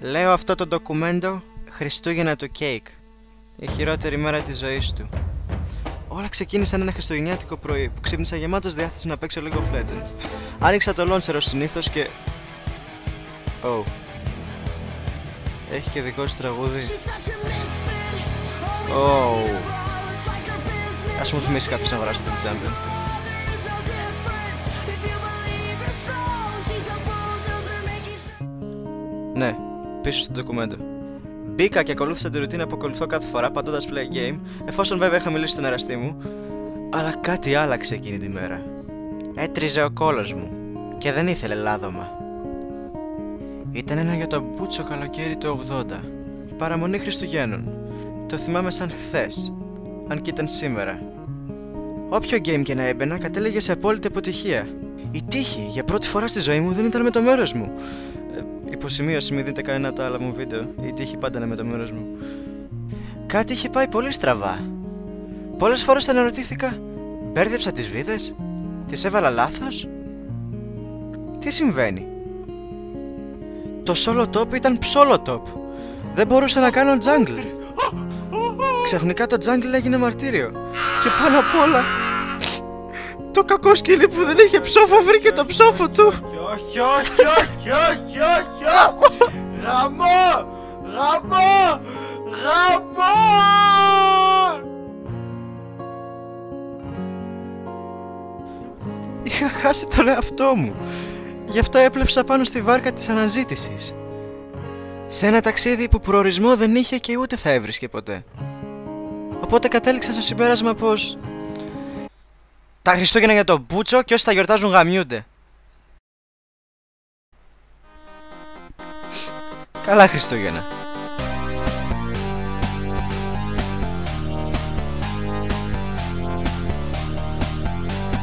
Λέω αυτό το ντοκουμέντο Χριστούγεννα του Κέικ. Η χειρότερη μέρα της ζωής του. Όλα ξεκίνησαν ένα χριστουγεννιάτικο πρωί που ξύπνησα γεμάτος διάθεση να παίξω League of Legends. Άνοιξα το launcher ως συνήθως και... Oh. Έχει και δικό σου τραγούδι. Oh. Ας μου θυμίσει κάποιος να αγοράσω αυτό το Champion. Ναι, πίσω στο ντοκουμέντο. Μπήκα και ακολούθησα τη ρουτίνα που ακολουθώ κάθε φορά πατώντας play game, εφόσον βέβαια είχα μιλήσει στον εραστή μου. Αλλά κάτι άλλαξε εκείνη τη μέρα. Έτριζε ο κόλος μου και δεν ήθελε λάδωμα. Ήταν ένα γιοταμπούτσο καλοκαίρι του 80. Παραμονή Χριστουγέννων. Το θυμάμαι σαν χθες, αν και ήταν σήμερα. Όποιο game και να έμπαινα κατέληγε σε απόλυτη αποτυχία. Η τύχη για πρώτη φορά στη ζωή μου δεν ήταν με το μέρος μου. Υποσημείωση, μην δείτε κανένα από τα άλλα μου βίντεο. Η τύχη πάντα είναι με το μέρος μου. Κάτι είχε πάει πολύ στραβά. Πολλές φορές αναρωτήθηκα, μπέρδεψα τις βίδες, τις έβαλα λάθος. Τι συμβαίνει? Το solo top ήταν solo top. Δεν μπορούσα να κάνω jungle. Ξαφνικά το jungle έγινε μαρτύριο. Και πάνω απ' όλα, το κακό σκυλί που δεν είχε ψόφο βρήκε το ψόφο του. Όχι. Γαμό! Είχα χάσει τον εαυτό μου. Γι' αυτό έπλεψα πάνω στη βάρκα της αναζήτησης. Σε ένα ταξίδι που προορισμό δεν είχε και ούτε θα έβρισκε ποτέ. Οπότε κατέληξα στο συμπέρασμα πως τα Χριστούγεννα για τον Μπούτσο και όσοι τα γιορτάζουν γαμιούνται. Καλά Χριστούγεννα.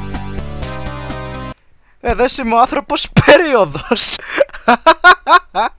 Εδώ είμαι ο άνθρωπος περίοδος.